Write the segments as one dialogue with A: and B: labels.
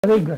A: Reagan.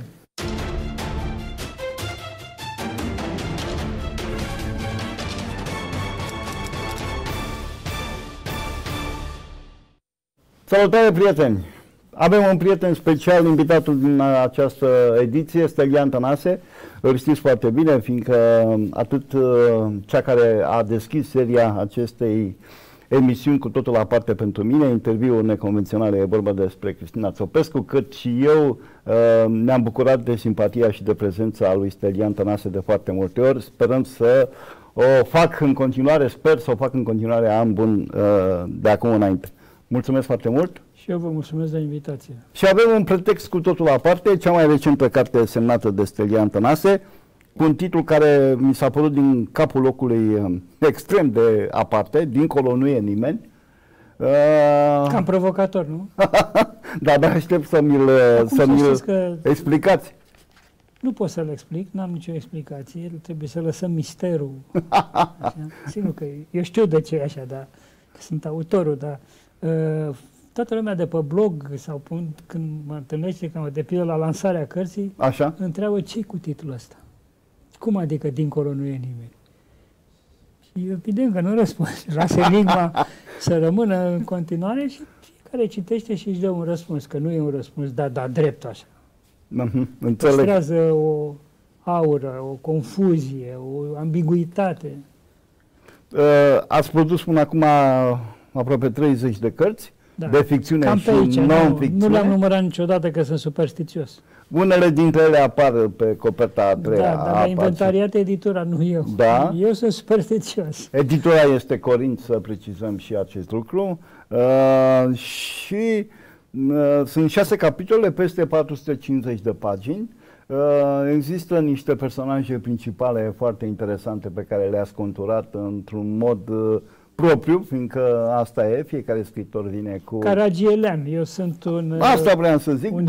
B: Salutare, prieteni! Avem un prieten special, invitatul din această ediție, Stelian Tănase. Îl știți foarte bine, fiindcă atât cea care a deschis seria acestei emisiuni Cu totul aparte pentru mine, interviul neconvențional, e vorba despre Cristina Țopescu, cât și eu ne-am bucurat de simpatia și de prezența lui Stelian Tănase de foarte multe ori, sperăm să o fac în continuare, sper să o fac în continuare an bun de acum înainte. Mulțumesc foarte mult!
A: Și eu vă mulțumesc de invitație.
B: Și avem un pretext cu totul aparte, cea mai recentă carte semnată de Stelian Tănase, cu un titlu care mi s-a părut din capul locului extrem de aparte, dincolo nu e nimeni.
A: Cam provocator, nu?
B: Da, dar aștept să mi-l explicați.
A: Nu pot să-l explic, n-am nicio explicație, trebuie să lăsăm misterul. Sigur că eu știu de ce e așa, dar sunt autorul, dar toată lumea de pe blog sau când mă întâlnește, cam de pildă la lansarea cărții,
B: așa,
A: întreabă ce cu titlul ăsta. Cum adică dincolo nu e nimeni? Și evident că nu răspund. Lasă enigma să rămână în continuare și fiecare citește și își dă un răspuns, că nu e un răspuns dat drept așa. Păstrează o aură, o confuzie, o ambiguitate.
B: Ați produs până acum aproape 30 de cărți,
A: da,
B: de ficțiune
A: cam
B: și
A: non-ficțiune. Nu le-am numărat niciodată că sunt superstițios.
B: Unele dintre ele apar pe coperta a treia.
A: Da, dar la inventariat editura, nu eu.
B: Da?
A: Eu sunt superstițios.
B: Editura este Corint, să precizăm și acest lucru. Și sunt 6 capitole, peste 450 de pagini. Există niște personaje principale foarte interesante pe care le-ați conturat într-un mod propriu, fiindcă asta e, fiecare scriitor vine cu...
A: Caragielean, eu sunt un...
B: Asta vreau să zic,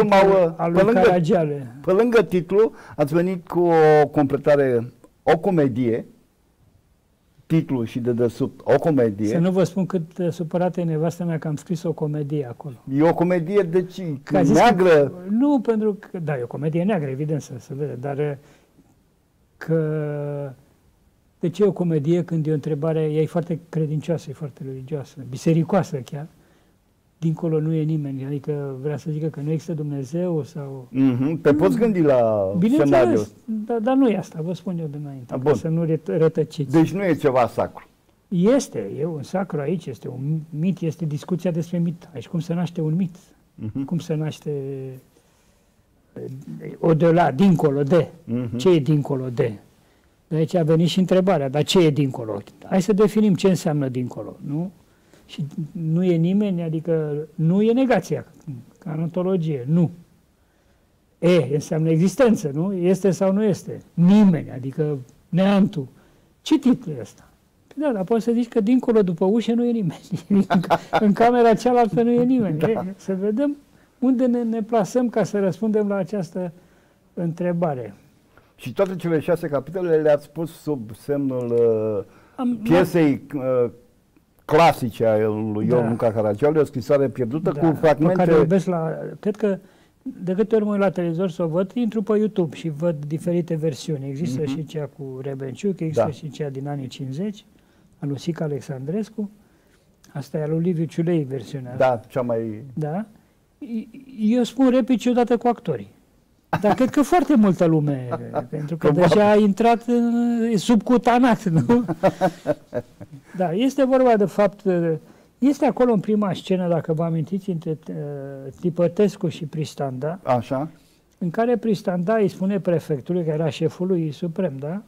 B: pe lângă titlu, ați venit cu o completare, o comedie, titlu și de desubt, o comedie. Să
A: nu vă spun cât de supărată e nevastă mea că am scris o comedie acolo.
B: E o comedie de ce? Neagră?
A: Nu, pentru că, da, e o comedie neagră, evident, să vede, dar că... De ce e o comedie când e o întrebare, ea e foarte credincioasă, e foarte religioasă, bisericoasă chiar, dincolo nu e nimeni, adică vrea să zică că nu există Dumnezeu sau...
B: Te poți gândi la scenariu.
A: Dar nu e asta, vă spun eu de înainte, ca să nu rătăciți.
B: Deci nu e ceva sacru.
A: E un sacru aici, este un mit, este discuția despre mit. Aici cum se naște un mit, cum se naște dincolo de, ce e dincolo de? De aici a venit și întrebarea, dar ce e dincolo? Hai să definim ce înseamnă dincolo, nu? Și nu e nimeni, adică nu e negația, ca în ontologie, nu. Înseamnă existență, nu? Este sau nu este? Nimeni, adică neantul. Ce titlu e ăsta? Da, dar poți să zici că dincolo după ușă nu e nimeni. În camera cealaltă nu e nimeni. Să vedem unde ne plasăm ca să răspundem la această întrebare.
B: Și toate cele 6 capitole le-ați pus sub semnul piesei clasice a lui Ion Luca Caragiale, o scrisoare pierdută cu fragmente...
A: Pe care iubesc cred că de câte ori mă uit la televizor să o văd, intru pe YouTube și văd diferite versiuni. Există și cea cu Rebenciuc, există și cea din anii 50, a lui Sica Alexandrescu. Asta e a lui Liviu Ciulei, versiunea asta.
B: Da, cea mai...
A: Da. Eu spun replici odată cu actorii. Dar cred că foarte multă lume, pentru că deja a intrat subcutanat, nu? Da, este vorba de fapt, este acolo în prima scenă, dacă vă amintiți, între Tipătescu și Pristanda,
B: așa,
A: în care Pristanda îi spune prefectului, care era șeful lui suprem, da?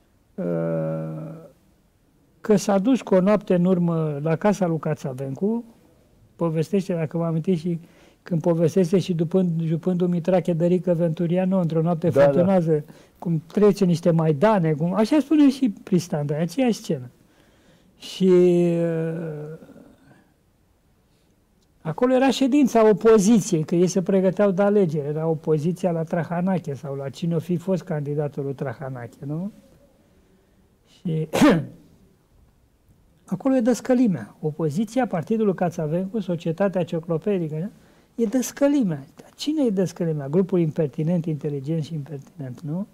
A: Că s-a dus cu o noapte în urmă la casa lui Cațavencu, povestește, dacă vă amintiți, și când povestește și după Dumitrache Dărică Venturiano într-o noapte furtunoasă, cum trece niște maidane, așa spune și Pristanda, în aceeași scenă. Și acolo era ședința opoziției, că ei se pregăteau de alegeri, era opoziția la Trahanache sau la cine o fi fost candidatul lui Trahanache, nu? Și acolo e dăscălimea. Opoziția, Partidul Cațavencu, Societatea Ciclopedică, E dăscălimea. Dar cine e dăscălimea? Grupul impertinent, inteligent și impertinent, nu?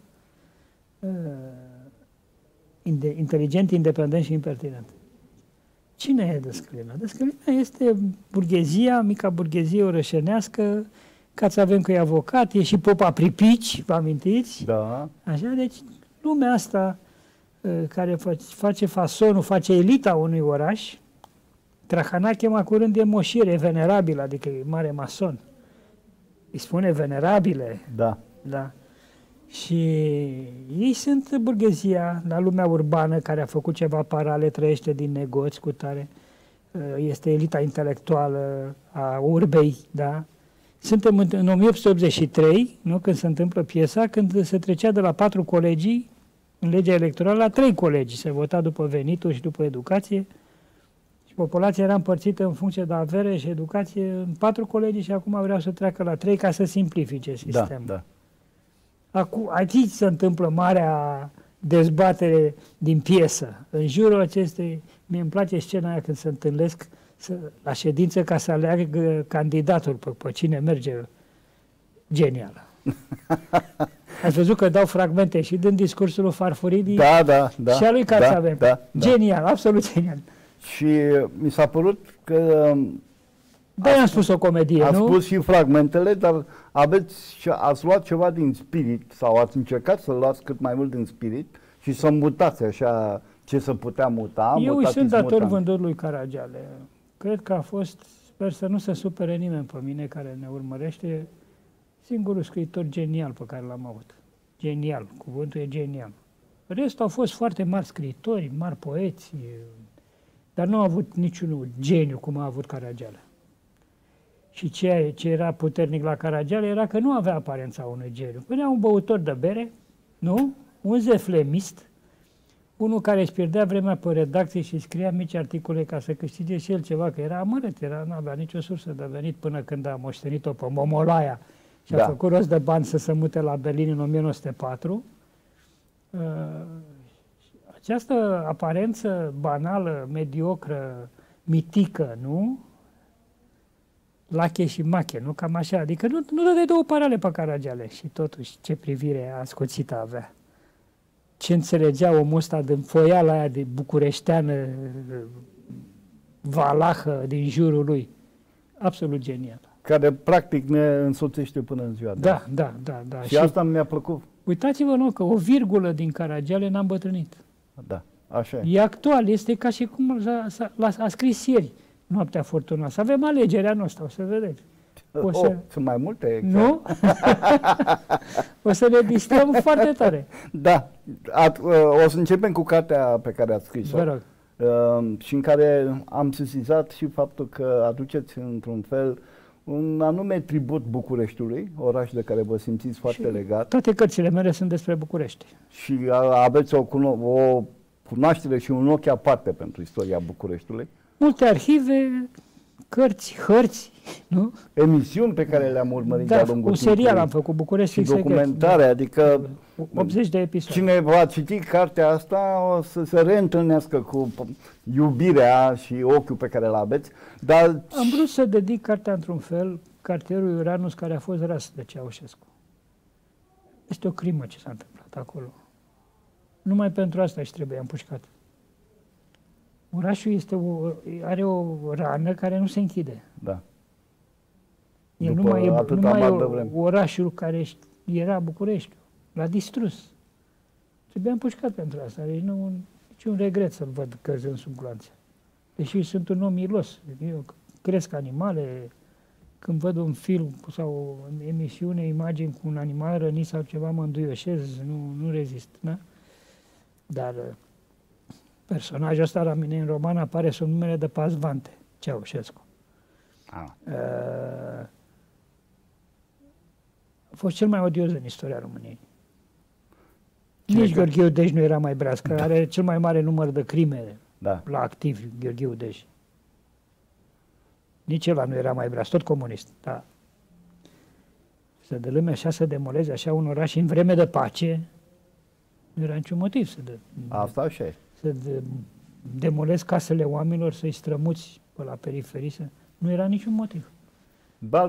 A: Inteligent, independent și impertinent. Cine e dăscălimea? Dăscălimea este burghezia, mica burghezie orășenească, ca să avem că e avocat, e și popa Pripici, vă amintiți?
B: Da.
A: Așa, deci lumea asta care face fasonul, face elita unui oraș, Trahana chema curând de moșire venerabilă, adică e mare mason. Îi spune venerabile.
B: Da.
A: Da. Și ei sunt burghezia la lumea urbană care a făcut ceva parale, trăiește din negoți cu tare. Este elita intelectuală a urbei, da. Suntem în 1883, nu, când se întâmplă piesa, când se trecea de la 4 colegii în legea electorală la 3 colegii. Se vota după venituri și după educație. Și populația era împărțită în funcție de avere și educație în 4 colegii și acum vreau să treacă la 3 ca să simplifice sistemul.
B: Da, da.
A: Acum, aici se întâmplă marea dezbatere din piesă. În jurul acestei, mie îmi place scena aia când se întâlnesc la ședință ca să aleagă candidatul pe cine merge. Genială. Ați văzut că dau fragmente și din discursul lui Farfurii
B: da,
A: și a lui Cațavem. Genial, absolut genial.
B: Și mi s-a părut că...
A: Da, i-am spus o comedie, nu?
B: Ați spus și fragmentele, dar ați luat ceva din spirit sau ați încercat să luați cât mai mult din spirit și să mutați așa ce să putea muta.
A: Eu îi sunt dator vândut lui Caragiale. Cred că a fost, sper să nu se supere nimeni pe mine care ne urmărește, singurul scriitor genial pe care l-am avut. Genial, cuvântul e genial. Restul au fost foarte mari scriitori, mari poeți, dar nu au avut niciunul geniu cum a avut Caragiale. Și ce era puternic la Caragiale era că nu avea aparența unui geniu. Venea un băutor de bere, nu? Un zeflemist, unul care își pierdea vremea pe redacție și scria mici articole ca să câștige și el ceva, că era amărât, nu avea nicio sursă de venit până când a moștenit-o pe Momolaia și a făcut rost de bani să se mute la Berlin în 1904. Această aparență banală, mediocră, mitică, nu? Lache și mache, nu? Cam așa. Adică nu dădeai două parale pe Caragiale și totuși ce privire ascuțită avea. Ce înțelegea omul ăsta din foiala aia de bucureșteană, valahă din jurul lui. Absolut genial.
B: Care practic ne însoțește până în ziua de azi.
A: Da.
B: Și asta mi-a plăcut.
A: Uitați-vă, nu, că o virgulă din Caragiale n-a îmbătrânit.
B: Da, așa
A: e. E actual, este ca și cum a scris ieri, Noaptea Furtunoasă. Avem alegerea noastră, o să vedeți.
B: Sunt mai multe. Exact.
A: Nu? O să ne distrăm foarte tare.
B: Da. O să începem cu cartea pe care ați scris-o.
A: Vă rog.
B: Și în care am sesizat și faptul că aduceți într-un fel un anume tribut Bucureștiului, oraș de care vă simțiți foarte legat.
A: Toate cărțile mele sunt despre București.
B: Și aveți o cunoaștere și un ochi aparte pentru istoria Bucureștiului.
A: Multe arhive, cărți, hărți, nu?
B: Emisiuni pe care le-am urmărit de-a lungul
A: un serial am făcut, București
B: și documentare, adică
A: 80 de episoade.
B: Cine va citi cartea asta o să se reîntâlnească cu iubirea și ochiul pe care îl aveți. Dar
A: am vrut să dedic cartea într-un fel cartierului Uranus care a fost ras de Ceaușescu. Este o crimă ce s-a întâmplat acolo. Numai pentru asta își trebuie împușcat. Orașul are o rană care nu se închide.
B: Da.
A: El nu mai e orașul care era București. L-a distrus. Trebuia împușcat pentru asta. Deci niciun regret să-l văd căzând sub gloanțe. Deși sunt un om milos. Eu cresc animale. Când văd un film sau o emisiune, imagini cu un animal rănit sau ceva, mă înduioșez, nu rezist. Da? Dar personajul ăsta la mine în roman apare sub numele de Pazvante, Ceaușescu. A fost cel mai odios în istoria României. Nici Gheorghe Udej nu era mai brească, are cel mai mare număr de crime la activ, Gheorghe Udej. Nici ăla nu era mai brească, tot comunist. Da. Să de lume așa să demoleze așa un oraș în vreme de pace, nu era niciun motiv să demolezi casele oamenilor, să-i strămuți pe la periferie, nu era niciun motiv.
B: Dar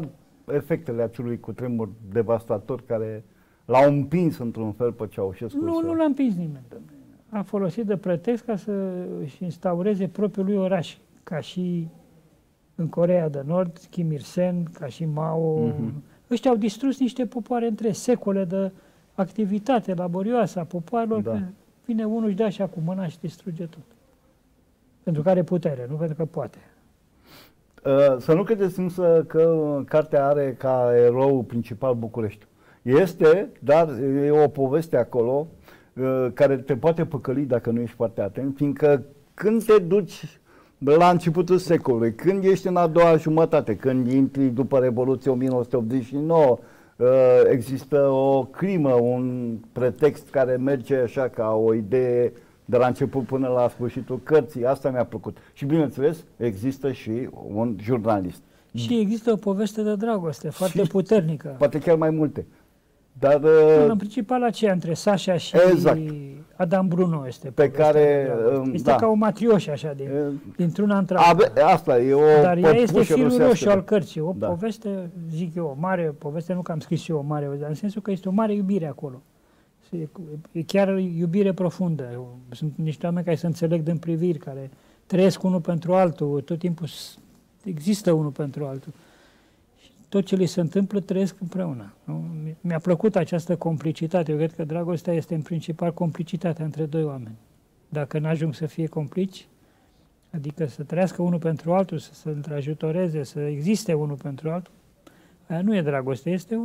B: efectele acelui cutremur devastator care l-au împins într-un fel pe Ceaușescu?
A: Nu l-a împins nimeni, domnule. A folosit de pretext ca să își instaureze propriul lui oraș, ca și în Coreea de Nord, Kim Il-sen, ca și Mao. Ăștia au distrus niște popoare între secole de activitate laborioasă a popoarelor, că vine unul, își dă așa cu mâna și distruge tot. Pentru că are putere, nu pentru că poate.
B: Să nu credeți însă că cartea are ca erou principal București. Este, dar e o poveste acolo care te poate păcăli dacă nu ești foarte atent, fiindcă când te duci la începutul secolului, când ești în a doua jumătate, când intri după Revoluția 1989, există o crimă, un pretext care merge așa ca o idee de la început până la sfârșitul cărții. Asta mi-a plăcut. Și bineînțeles, există și un jurnalist.
A: Și există o poveste de dragoste foarte puternică.
B: Poate chiar mai multe. Dar
A: în principal aceea între Sasha și Adam Bruno este
B: pe care
A: este ca o matrioșă așa dintr-una într-alta.
B: Asta e o
A: dar ea este firul roșu al cărții, o
B: da.
A: Poveste, zic eu, o mare poveste, nu că am scris eu o mare, dar în sensul că este o mare iubire acolo. E chiar iubire profundă. Sunt niște oameni care se înțeleg din priviri, care trăiesc unul pentru altul, tot timpul există unul pentru altul. Tot ce li se întâmplă trăiesc împreună. Mi-a plăcut această complicitate. Eu cred că dragostea este în principal complicitatea între doi oameni. Dacă n-ajung să fie complici, adică să trăiască unul pentru altul, să se întrajutoreze, să existe unul pentru altul, aia nu e dragoste, este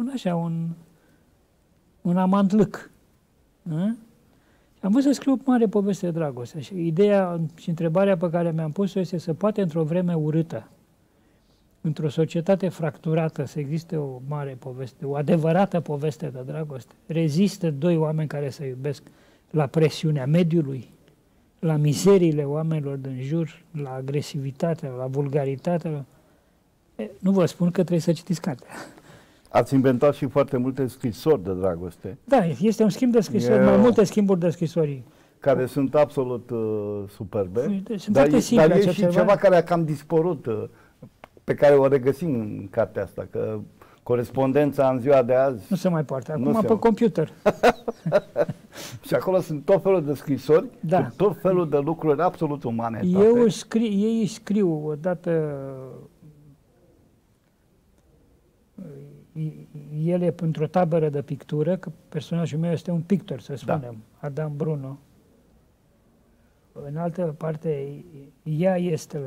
A: un amantluc. Am vrut să scriu o mare poveste de dragoste și ideea și întrebarea pe care mi-am pus-o este să poate într-o vreme urâtă, într-o societate fracturată, să existe o mare poveste, o adevărată poveste de dragoste. Rezistă doi oameni care se iubesc la presiunea mediului, la mizeriile oamenilor din jur, la agresivitatea, la vulgaritatea. Nu vă spun că trebuie să citiți cartea.
B: Ați inventat și foarte multe scrisori de dragoste.
A: Da, este un schimb de scrisori, mai multe schimburi de scrisori.
B: Care sunt absolut superbe.
A: Sunt foarte simple.
B: Dar e și ceva care a cam dispărut, pe care o regăsim în cartea asta, că corespondența în ziua de azi...
A: Nu se mai poartă, acum pe computer.
B: Și acolo sunt tot felul de scrisori, cu tot felul de lucruri absolut umane.
A: Ei scriu odată... El e într-o tabără de pictură, că personajul meu este un pictor, să spunem, Adam Bruno. În altă parte, ea este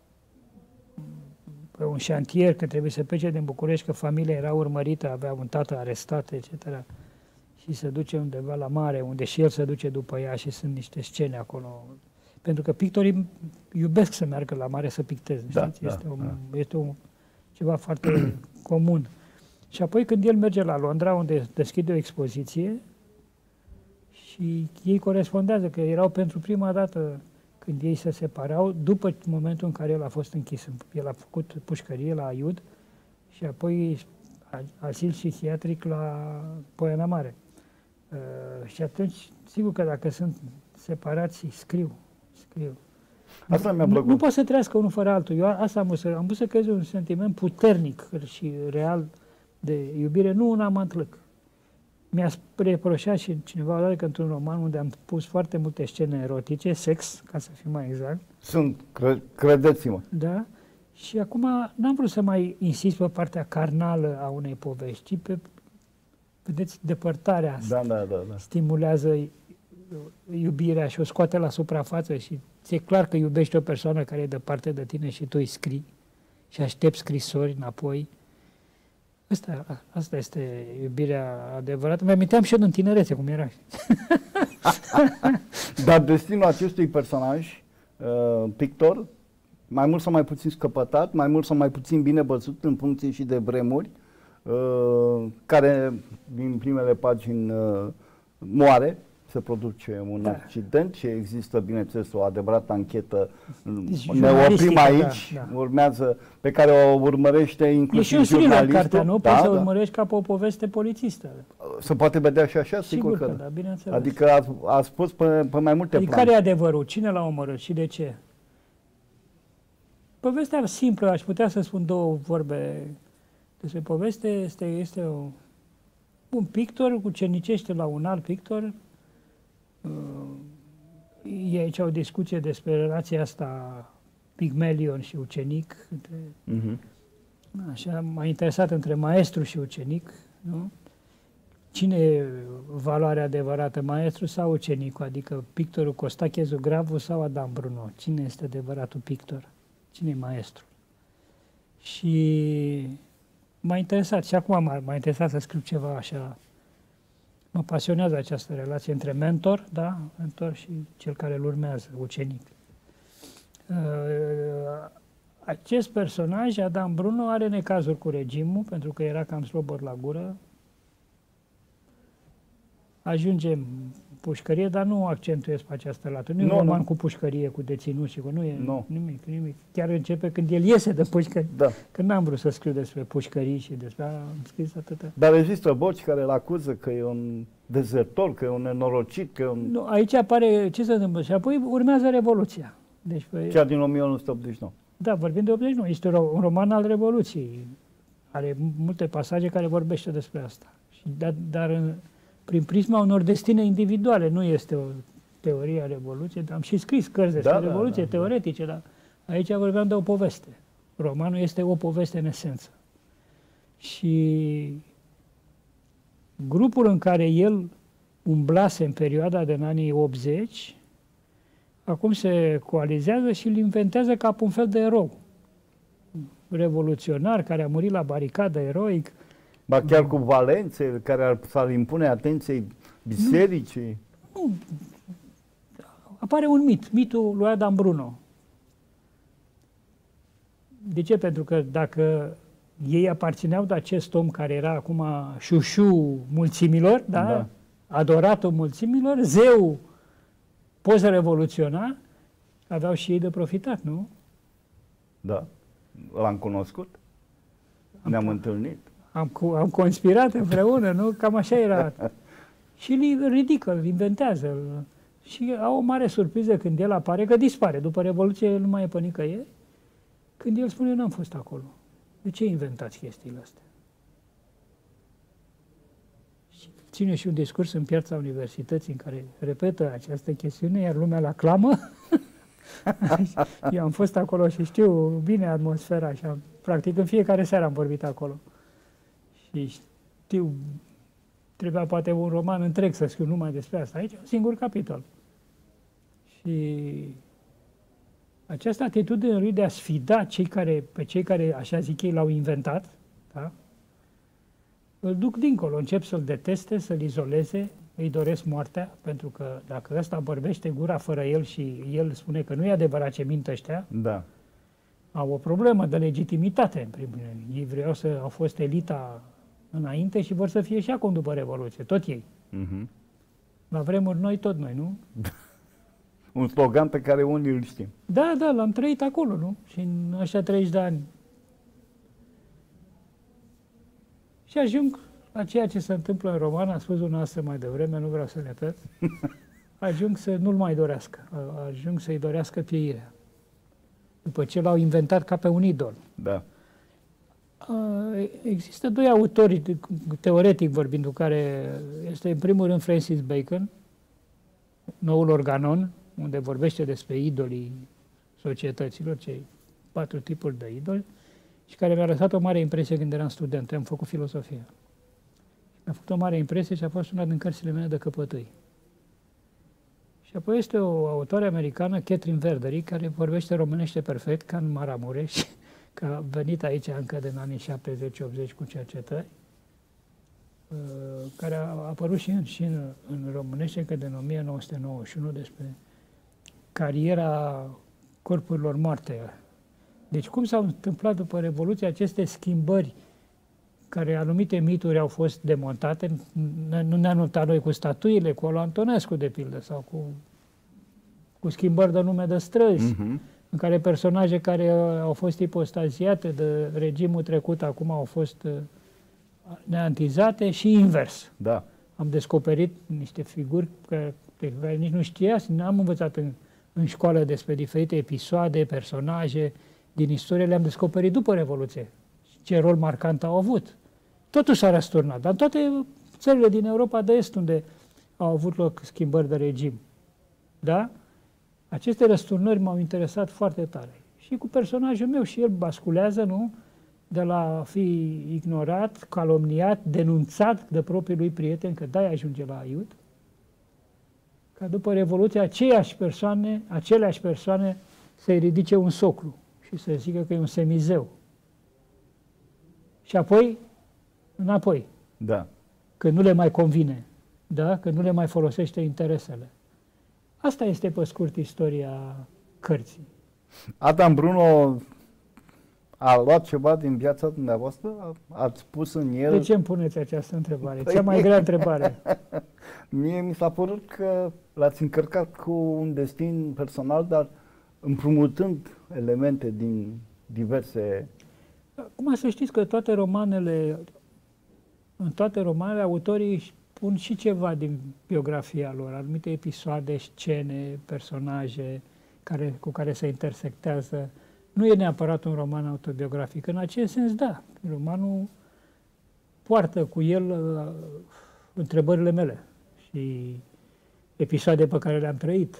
A: pe un șantier, că trebuie să plece din București, că familia era urmărită, avea un tată arestat, etc. Și se duce undeva la mare, unde și el se duce după ea și sunt niște scene acolo. Pentru că pictorii iubesc să meargă la mare să picteze, știți? Este ceva foarte comun. Și apoi când el merge la Londra, unde deschide o expoziție, și ei corespondează, că erau pentru prima dată când ei se separau, după momentul în care el a fost închis. El a făcut pușcărie la Aiud și apoi asil psihiatric la Poiana Mare. Și atunci, sigur că dacă sunt separați, scriu.
B: Asta mi-a plăcut.
A: Nu poate să trăiască unul fără altul. Eu asta am vrut să creez un sentiment puternic și real de iubire, nu un amantluc. Mi-a reproșat și cineva odată că într-un roman unde am pus foarte multe scene erotice, sex, ca să fiu mai exact.
B: Sunt, credeți-mă.
A: Da. Și acum n-am vrut să mai insist pe partea carnală a unei povești, ci pe, vedeți, depărtarea asta stimulează iubirea și o scoate la suprafață și ți-e clar că iubești o persoană care e departe de tine și tu îi scrii și aștepți scrisori înapoi. Asta este iubirea adevărată. Mi-aminteam și eu în tinerețe cum era.
B: Dar destinul acestui personaj, pictor, mai mult sau mai puțin scăpătat, mai mult sau mai puțin bine văzut în funcție și de vremuri, care din primele pagini moare, se produce un accident și există, bineînțeles, o adevărată anchetă. Ne oprim aici, urmează, pe care o urmărește inclusiv jurnalistul. E și un cartea,
A: nu? Poți să urmărești ca pe o poveste polițistă.
B: Se poate vedea și așa? Sigur că
A: da, bineînțeles.
B: Adică a spus pe mai multe plane.
A: Care e adevărul? Cine l-a omorât și de ce? Povestea simplă, aș putea să spun două vorbe Despre poveste este un pictor ucenicește la un alt pictor. E aici o discuție despre relația asta Pigmalion și ucenic. Așa, m-a interesat între maestru și ucenic, nu? Cine e valoarea adevărată, maestru sau ucenicul? Adică pictorul Costache Zugravu sau Adam Bruno? Cine este adevăratul pictor? Cine e maestru? Și m-a interesat, și acum m-a interesat să scriu ceva așa. Mă pasionează această relație între mentor, da? Mentor și cel care îl urmează, ucenic. Acest personaj, Adam Bruno, are necazuri cu regimul, pentru că era cam slobod la gură. Ajunge în pușcărie, dar nu accentuez pe această lată. Nu e un roman cu pușcărie, cu deținuți, nu e nimic. Chiar începe când el iese de pușcărie. Da. Că n-am vrut să scriu despre pușcării și despre... Am scris atâta.
B: Dar există voci care îl acuză că e un dezertor, că e un nenorocit, că e un...
A: Nu, aici apare ce se întâmplă și apoi urmează Revoluția. Deci,
B: chiar din 1989.
A: Da, vorbim de 89. Este un roman al Revoluției. Are multe pasaje care vorbește despre asta. Dar prin prisma unor destine individuale. Nu este o teorie a Revoluției. Am și scris cărți despre Revoluție teoretice, dar aici vorbeam de o poveste. Romanul este o poveste în esență. Și grupul în care el umblase în perioada din anii 80, acum se coalizează și îl inventează ca un fel de erou. Revoluționar care a murit la baricadă, eroic.
B: Ba chiar cu valențe care s-ar impune atenției bisericii?
A: Nu. Apare un mitul lui Adam Bruno. De ce? Pentru că dacă ei aparțineau de acest om care era acum șușu mulțimilor, da? Adoratul mulțimilor, zeu post-revoluționar, aveau și ei de profitat, nu? Da.
B: L-am cunoscut? Ne-am întâlnit?
A: Am conspirat împreună, nu? Cam așa era. Și îl ridică, îl inventează. Și au o mare surpriză când el apare, că dispare. După Revoluție el nu mai e pe nicăieri. Când el spune, eu n-am fost acolo. De ce inventați chestiile astea? Și ține și un discurs în piața universității în care repetă această chestiune, iar lumea la clamă. Eu am fost acolo și știu bine atmosfera așa. Practic în fiecare seară am vorbit acolo. Și știu, trebuia poate un roman întreg să scriu numai despre asta. Aici un singur capitol. Și această atitudine lui de a sfida pe cei care, așa zic ei, l-au inventat, da? Îl duc dincolo, încep să-l deteste, să-l izoleze, îi doresc moartea, pentru că dacă ăsta vorbește gura fără el și el spune că nu e adevărat ce mint ăștia,
B: da,
A: au o problemă de legitimitate, în primul rând. Ei au fost elita înainte și vor să fie și acum după Revoluție, tot ei. La vremuri noi, tot noi, nu?
B: Un slogan pe care unii îl știm.
A: Da, l-am trăit acolo, nu? Și în ăștia 30 de ani. Și ajung la ceea ce se întâmplă în roman, am spus dumneavoastră mai devreme, nu vreau să repet, ajung să nu-l mai dorească, ajung să-i dorească pieirea. După ce l-au inventat ca pe un idol.
B: Da.
A: Există doi autori, teoretic vorbind, care este în primul rând Francis Bacon, Noul Organon, unde vorbește despre idolii societăților, cei 4 tipuri de idoli, și care mi-a lăsat o mare impresie când eram student. Eu am făcut filosofie. Mi-a făcut o mare impresie și a fost una din cărțile mele de căpătâi. Și apoi este o autoare americană, Catherine Verdery, care vorbește românește perfect, ca în Maramureș, că a venit aici încă din anii 70-80 cu cercetări, care a apărut și în românește încă din 1991 despre cariera corpurilor moarte. Deci cum s-au întâmplat după Revoluție aceste schimbări care anumite mituri au fost demontate, nu ne-am notat noi cu statuile, cu Olu Antonescu, de pildă, sau cu schimbări de nume de străzi, în care personaje care au fost ipostaziate de regimul trecut acum au fost neantizate și invers.
B: Da.
A: Am descoperit niște figuri pe care nici nu știa, n-am învățat în școală despre diferite episoade, personaje din istorie, le-am descoperit după Revoluție. ce rol marcant au avut. Totul s-a răsturnat, dar în toate țările din Europa de Est, unde au avut loc schimbări de regim. Da? Aceste răsturnări m-au interesat foarte tare. Și cu personajul meu, și el basculează, nu? De la a fi ignorat, calomniat, denunțat de propriul lui prieten, că de-aia ajunge la aiud, ca după Revoluție aceleași persoane să-i ridice un soclu și să zică că e un semizeu. Și apoi, înapoi.
B: Da.
A: Că nu le mai convine, da? Că nu le mai folosește interesele. Asta este, pe scurt, istoria cărții.
B: Adam Bruno a luat ceva din viața dumneavoastră? Ați pus în el...
A: De ce îmi puneți această întrebare? Cea mai grea întrebare.
B: Mie mi s-a părut că l-ați încărcat cu un destin personal, dar împrumutând elemente din diverse...
A: Acum să știți că în toate romanele, autorii își pun și ceva din biografia lor, anumite episoade, scene, personaje cu care se intersectează. Nu e neapărat un roman autobiografic. În acest sens, da. Romanul poartă cu el întrebările mele și episoade pe care le-am trăit.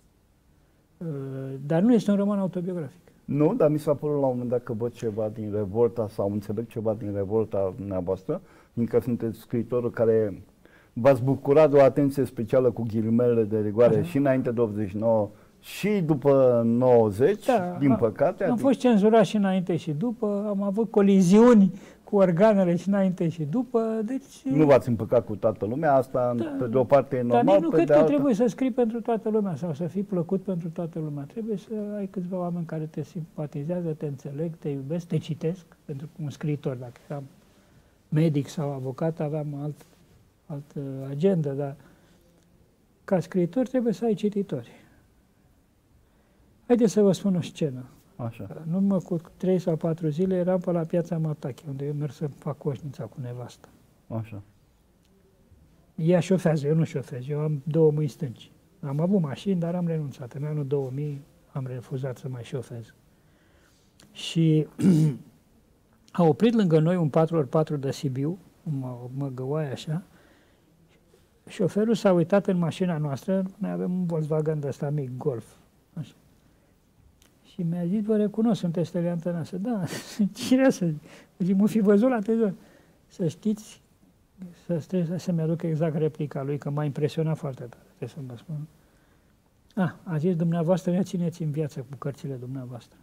A: Dar nu este un roman autobiografic.
B: Nu, dar mi s-a părut la un moment dat că văd ceva din revolta sau înțeleg ceva din revolta dumneavoastră, fiindcă sunteți scriitorul care v-ați bucurat de o atenție specială cu ghilimele de rigoare și înainte de 89 și după 90,
A: da,
B: din păcate.
A: Am fost cenzurat și înainte și după, am avut coliziuni cu organele și înainte și după, deci...
B: Nu v-ați împăcat cu toată lumea, asta pe de o parte e normal,
A: dar nici nu
B: pe
A: cred
B: de
A: că
B: alta...
A: trebuie să scrii pentru toată lumea sau să fii plăcut pentru toată lumea. Trebuie să ai câțiva oameni care te simpatizează, te înțeleg, te iubesc, te citesc, pentru că un scriitor, dacă eram medic sau avocat, aveam altă agendă, dar ca scriitor trebuie să ai cititori. Haideți să vă spun o scenă.
B: Așa.
A: În urmă cu 3 sau 4 zile eram pe la Piața Matache, unde eu merg să fac coșnița cu nevastă.
B: Așa.
A: Ea șofează, eu nu șofez, eu am 2 mâini stângi. Am avut mașini, dar am renunțat. În anul 2000 am refuzat să mai șofez. Și a oprit lângă noi un 4x4 de Sibiu, o măgăoaie așa. Șoferul s-a uitat în mașina noastră, noi avem un Volkswagen de ăsta mic, Golf. Așa. Și mi-a zis, vă recunosc, sunteți Stelian Tănase. Da, cine să zic, mă fi văzut la televizor. Să știți, să-mi aduc exact replica lui, că m-a impresionat foarte tare, trebuie să vă spun. A zis, dumneavoastră ne țineți în viață cu cărțile dumneavoastră.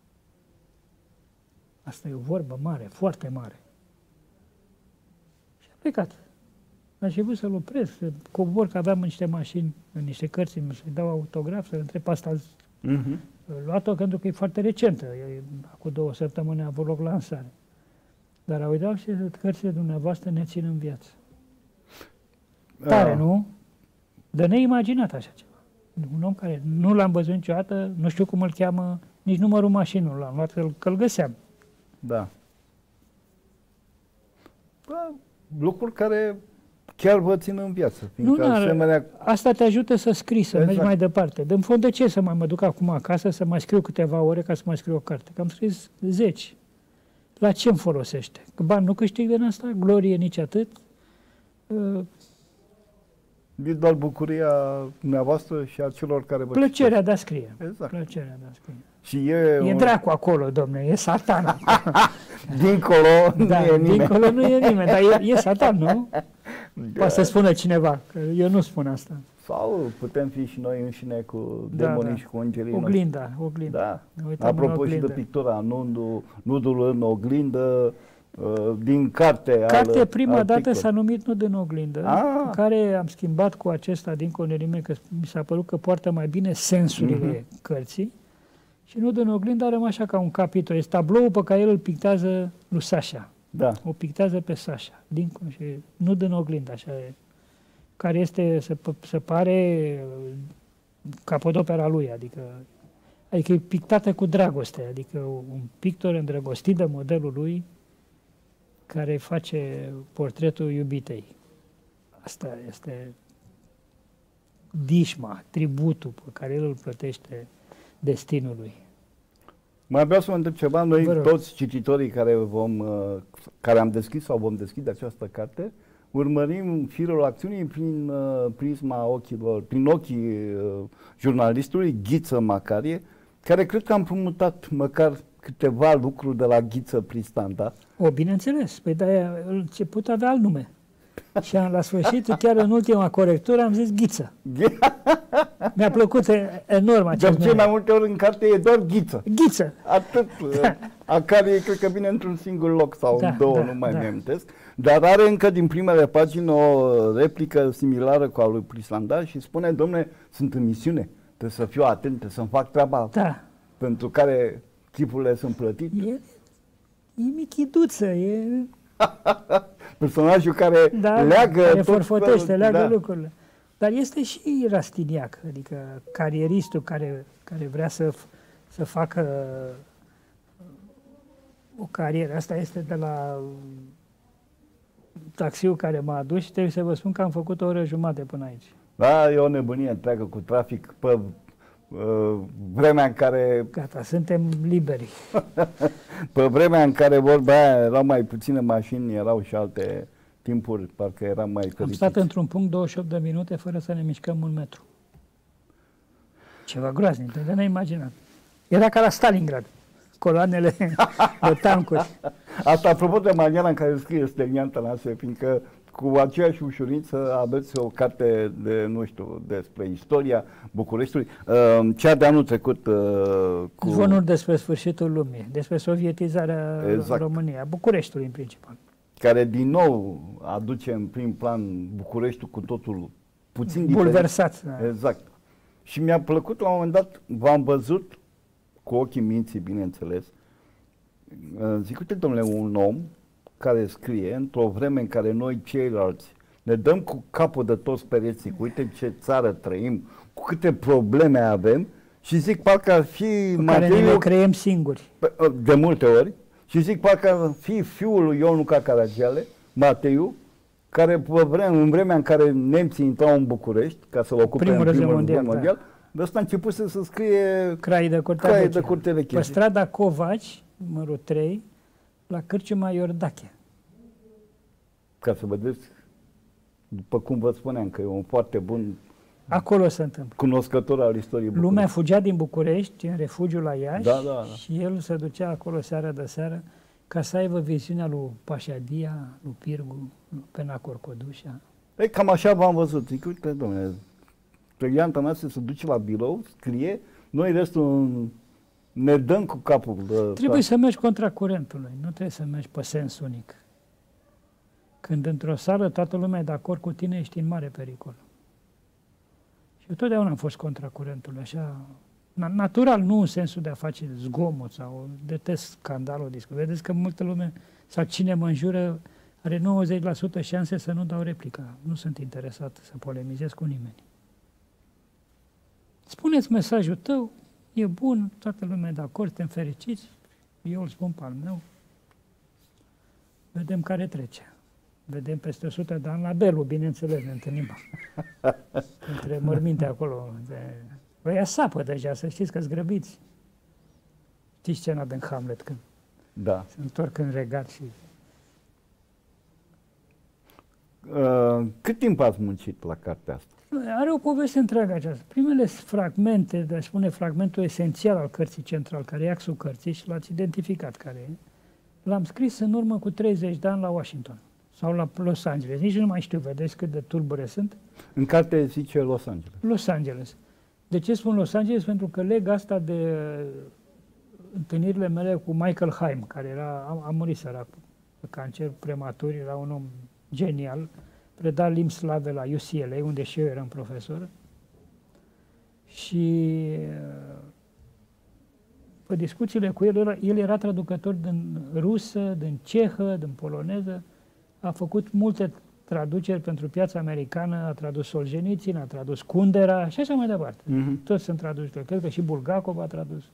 A: Asta e o vorbă mare, foarte mare. Și a plecat. A început să-l opresc, să cobor, că aveam niște mașini, niște cărți, să-i dau autograf, să-l întreb asta. Luat-o pentru că e foarte recentă. Acum 2 săptămâni a avut loc lansare. Dar au uitat și cărțile dumneavoastră ne țin în viață. Tare, nu? De neimaginat așa ceva. Un om care nu l-am văzut niciodată, nu știu cum îl cheamă, nici numărul mașinii nu l-am luat, că-l găseam.
B: Da. Lucruri care chiar vă țin în viață.
A: Asemenea... Asta te ajută să scrii, să mergi mai departe. De în fond, de ce să mai mă duc acum acasă, să mai scriu câteva ore ca să mai scriu o carte? Că am scris 10. La ce îmi folosește? Că bani nu câștig din asta, glorie nici atât.
B: E doar bucuria dumneavoastră și a celor care vă
A: plăcerea de a scrie.
B: Exact.
A: Plăcerea de a scrie.
B: Și
A: e dracu acolo, domne, e Satan.
B: Dincolo
A: da,
B: nu e nimeni.
A: Dincolo nu e nimeni, dar e Satan, nu? Poate să spună cineva, că eu nu spun asta.
B: Sau putem fi și noi înșine cu demonii și cu îngerii.
A: Oglinda.
B: Da. Apropo și de pictura, nudul în oglindă, din carte.
A: Cartea prima dată s-a numit Nud în oglindă, care am schimbat cu acesta dincolo de nimeni, că mi s-a părut că poartă mai bine sensurile cărții. Și Nud în oglindă a rămas așa ca un capitol. Este tabloul pe care el îl pictează lui Sasha.
B: Da.
A: O pictează pe Sasha. Dincolo și Nud în oglindă, așa e. Care este, se pare, capodopera lui, adică e pictată cu dragoste, adică un pictor îndrăgostit de modelul lui care face portretul iubitei. Asta este dișma, tributul pe care el îl plătește destinului.
B: Mai vreau să vă întreb ceva. Noi toți cititorii care am deschis sau vom deschide această carte, urmărim firul acțiunii prin prisma ochilor, prin ochii jurnalistului Ghiță Macarie, care cred că am împrumutat măcar câteva lucruri de la Ghiță Pristanda.
A: Bineînțeles. Păi de-aia început avea alt nume. Și la sfârșit, chiar în ultima corectură, am zis Ghiță. Mi-a plăcut enorm acest nume.
B: De ce mai multe ori în carte e doar Ghiță.
A: Ghiță.
B: Atât. A care cred că vine într-un singur loc sau în două, nu mai mi-amintesc. Dar are încă din primele pagini o replică similară cu a lui Pristanda și spune, dom'le, sunt în misiune, trebuie să fiu atent, trebuie să-mi fac treaba pentru care chipurile sunt plătite.
A: E michiduță, e...
B: Personajul care leagă...
A: Care forfotește, leagă lucrurile. Dar este și rastiniac, adică carieristul care vrea să facă o carieră. Asta este de la taxiul care m-a adus și trebuie să vă spun că am făcut o oră jumate până aici.
B: Da, e o nebunie întreagă cu trafic pe vremea în care...
A: Gata, suntem liberi.
B: Pe vremea în care vorba aia erau mai puține mașini, erau și alte timpuri, parcă era mai fericit.
A: Am stat într-un punct 28 de minute fără să ne mișcăm un metru. Ceva groaznic, de neimaginat. Era ca la Stalingrad, coloanele de tancuri.
B: Asta apropo de maniera în care scrie Stelian Tănase, fiindcă cu aceeași ușurință aveți o carte de, nu știu, despre istoria Bucureștiului. Cea de anul trecut cu...
A: Zvonuri despre sfârșitul lumii, despre sovietizarea României, a Bucureștiului în principal.
B: Care din nou aduce în prim plan Bucureștiul cu totul puțin diferit.
A: Bulversat.
B: Exact. Și mi-a plăcut la un moment dat, v-am văzut cu ochii minții, bineînțeles. Zic, uite, domnule, un om care scrie într-o vreme în care noi ceilalți ne dăm cu capul de toți pereții, cu uite ce țară trăim, cu câte probleme avem și zic parcă ar fi
A: care ne le creăm singuri.
B: De multe ori. Și zic parcă ar fi fiul lui Ion Luca Caragiale, Mateiu, care în vremea în care nemții intrau în București ca să-l ocupe în primul război mondial, de ăsta a început să scrie
A: Crai de Curte Veche. Pe strada Covaci, numărul 3, la Cârciuma Iordache.
B: Ca să vedeți, după cum vă spuneam, că e un foarte bun
A: acolo se întâmplă.
B: Cunoscător al istoriei București.
A: Lumea fugea din București, în refugiu la Iași,
B: da.
A: Și el se ducea acolo seara de seară ca să aibă viziunea lui Pașadia, lui Pirgu, lui Penacor Codușa.
B: Ei, cam așa v-am văzut. Zic, uite, domnule, Stelian Tănase se duce la birou, scrie, noi restul ne dăm cu capul.
A: Trebuie să mergi contra curentului, nu trebuie să mergi pe sens unic. Când într-o sală toată lumea e de acord cu tine, ești în mare pericol. Și eu totdeauna am fost contra curentului, așa, natural, nu în sensul de a face zgomot sau detest scandalul discu. Vedeți că multă lume, sau cine mă înjură, are 90% șanse să nu dau replica. Nu sunt interesat să polemizez cu nimeni. Spuneți mesajul tău, e bun, toată lumea e de acord, suntem fericiți, eu îl spun pe al meu, vedem care trece. Vedem peste 100 de ani la Belu, bineînțeles, ne întâlnim. Între morminte acolo. Ăia sapă deja, să știți că-s grăbiți. Știți scena din Hamlet, când se întorc în regat și...
B: Cât timp ați muncit la cartea asta?
A: Are o poveste întreagă aceasta. Primele fragmente, de a spune fragmentul esențial al cărții central, care e axul cărții și l-ați identificat care e, l-am scris în urmă cu 30 de ani la Washington. Sau la Los Angeles. Nici nu mai știu, vedeți cât de tulbure sunt.
B: În carte zice Los Angeles.
A: Los Angeles. De ce spun Los Angeles? Pentru că leg asta de întâlnirile mele cu Michael Haim, care a murit săracul de cancer prematur, era un om genial, preda limbi slave la UCLA, unde și eu eram profesor. Și pe discuțiile cu el era traducător din rusă, din cehă, din poloneză. A făcut multe traduceri pentru piața americană, a tradus Solzhenitsyn, a tradus Kundera și așa mai departe. Toți sunt traduși. Cred că și Bulgakov a tradus.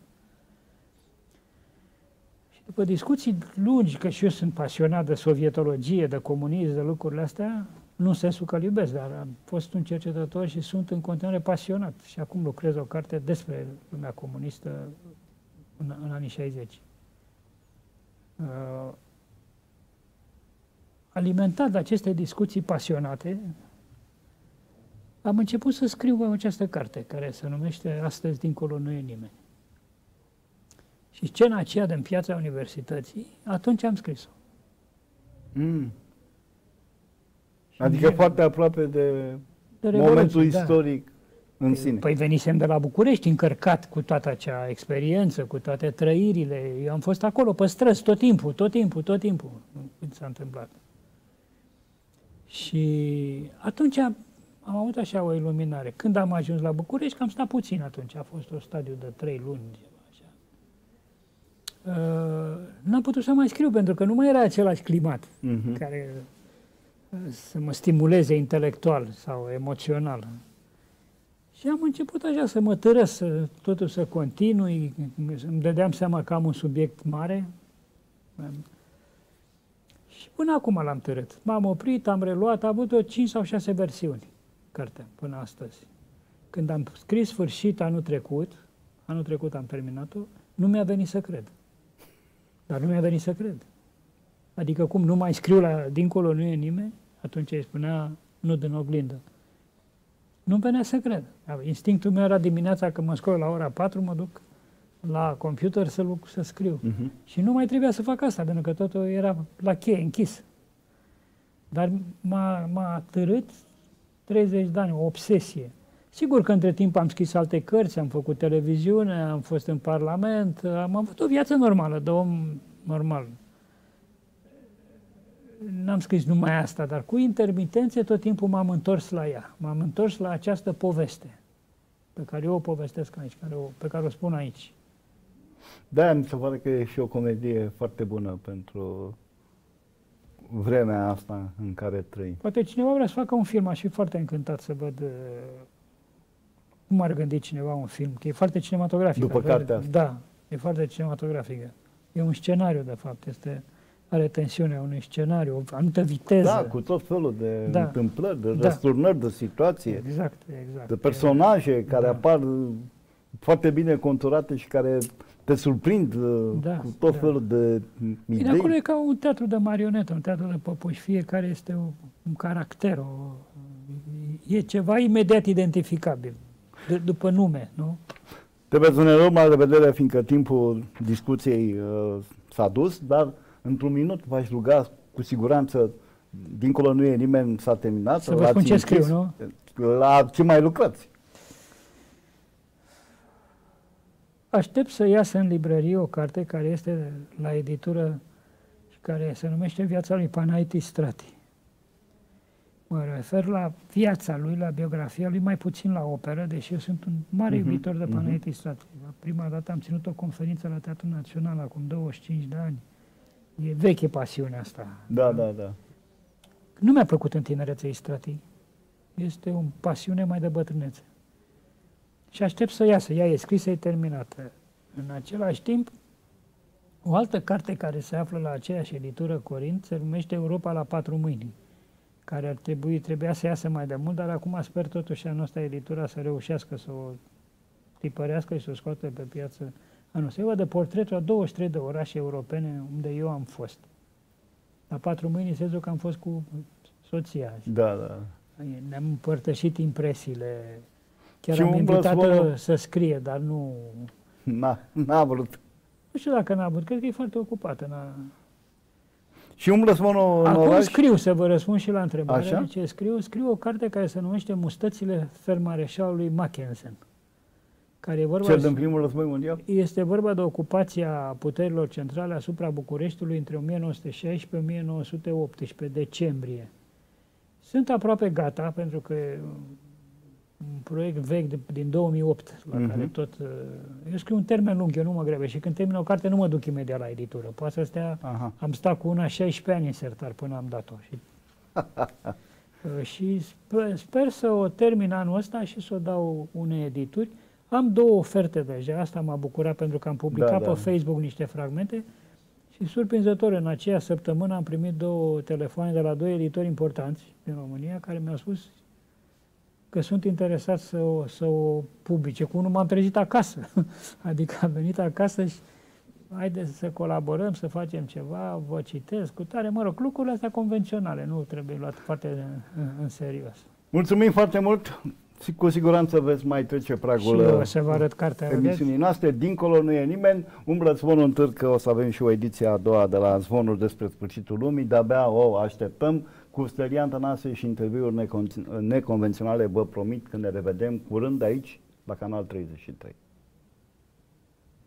A: Și după discuții lungi, că și eu sunt pasionat de sovietologie, de comunism, de lucrurile astea, nu în sensul că îl iubesc, dar am fost un cercetător și sunt în continuare pasionat. Și acum lucrez o carte despre lumea comunistă, în anii 60. Alimentat de aceste discuții pasionate, am început să scriu această carte, care se numește Astăzi dincolo nu e nimeni. Și scena aceea din piața universității, atunci am scris-o.
B: Adică foarte aproape de momentul istoric în sine.
A: Păi venisem de la București, încărcat cu toată acea experiență, cu toate trăirile. Eu am fost acolo pe străzi tot timpul când s-a întâmplat. Și atunci am avut așa o iluminare. Când am ajuns la București, că am stat puțin atunci, a fost un stadiu de 3 luni, așa. N-am putut să mai scriu, pentru că nu mai era același climat care să mă stimuleze intelectual sau emoțional. Și am început așa să mă târăsc, totul să continui, îmi dădeam seama că am un subiect mare. Și până acum l-am târât. M-am oprit, am reluat, am avut 5 sau 6 versiuni, cartea, până astăzi. Când am scris sfârșit anul trecut am terminat-o, nu mi-a venit să cred. Dar nu mi-a venit să cred. Adică cum nu mai scriu la dincolo nu e nimeni, atunci îi spunea nu din oglindă. Nu-mi venea să cred. Instinctul meu era dimineața când mă scol la ora 4, mă duc la computer să scriu. Și nu mai trebuia să fac asta, pentru că totul era la cheie, închis. Dar m-a târât 30 de ani, o obsesie. Sigur că între timp am scris alte cărți, am făcut televiziune, am fost în Parlament, am avut o viață normală, de om normal. N-am scris numai asta, dar cu intermitențe tot timpul m-am întors la ea. M-am întors la această poveste pe care eu o povestesc aici, pe care o spun aici.
B: Da, mi se pare că e și o comedie foarte bună pentru vremea asta în care trăim.
A: Poate cineva vrea să facă un film, aș fi foarte încântat să văd cum ar gândi cineva un film, că e foarte cinematografic.
B: După cartea asta.
A: Da, e foarte cinematografică. E un scenariu, de fapt, are tensiunea unui scenariu, o anumită viteză.
B: Da, cu tot felul de întâmplări, de răsturnări, de situație.
A: Exact.
B: De personaje care apar foarte bine conturate și care te surprind cu tot felul de idei.
A: Bine, acolo e ca un teatru de marionetă, un teatru de păpuși. Fiecare este un caracter, e ceva imediat identificabil, după nume, nu?
B: Trebuie să ne luăm la revedere, fiindcă timpul discuției s-a dus, dar într-un minut v-aș ruga, cu siguranță, dincolo nu e nimeni, s-a terminat.
A: Să vă spun ce scriu, nu?
B: La ce mai lucrați?
A: Aștept să iasă în librărie o carte care este la editură și care se numește Viața lui Panaiti Strati. Mă refer la viața lui, la biografia lui, mai puțin la operă, deși eu sunt un mare iubitor de Panaiti Strati. Prima dată am ținut o conferință la Teatrul Național acum 25 de ani. E veche pasiunea asta.
B: Da.
A: Nu mi-a plăcut în tinerețe Strati. Este o pasiune mai de bătrânețe. Și aștept să iasă. Ea e scrisă, e terminată. În același timp, o altă carte care se află la aceeași editură Corint se numește Europa la 4 mâini, care trebuia să iasă mai de mult, dar acum sper totuși anul ăsta editura să reușească să o tipărească și să o scoată pe piață anul ăsta. E vorba de portretul a 23 de orașe europene unde eu am fost. La 4 mâini sensul că am fost cu soția.
B: Da.
A: Ne-am împărtășit impresiile. Chiar am invitat-o să scrie, dar nu...
B: N-a vrut.
A: Nu știu dacă n-a vrut, cred că e foarte ocupată.
B: Și umblă-ți în oraș?
A: Acum scriu, să vă răspund și la întrebare.
B: Așa?
A: Ce scriu o carte care se numește Mustățile Feldmareșalului Mackensen. Care e vorba
B: Cel din primul război mondial?
A: Este vorba de ocupația puterilor centrale asupra Bucureștiului între 1916-1918, decembrie. Sunt aproape gata, pentru că un proiect vechi din 2008, la care tot... Eu scriu un termen lung, eu nu mă grăbesc și când termin o carte nu mă duc imediat la editură. Poate să stea... Am stat cu una 16 ani în sertar până am dat-o. Și sper să o termin anul ăsta și să o dau unei edituri. Am 2 oferte deja, asta m-a bucurat pentru că am publicat pe Facebook niște fragmente și surprinzător în aceea săptămână am primit 2 telefoane de la 2 editori importanți din România care mi-au spus că sunt interesat să o publice. Cu unul m-am trezit acasă, adică am venit acasă și haideți să colaborăm, să facem ceva, vă citesc, cu tare, mă rog, lucrurile astea convenționale, nu trebuie luat foarte în serios.
B: Mulțumim foarte mult! Cu siguranță veți mai trece pragul
A: și eu să vă arăt cartea,
B: emisiunii noastre. Dincolo nu e nimeni. Umblă zvonul în târg că o să avem și o ediție a doua de la Zvonuri despre sfârșitul lumii. De-abia o așteptăm cu Stelian Tănase și interviuri neconvenționale. Vă promit că ne revedem curând aici la Canal 33.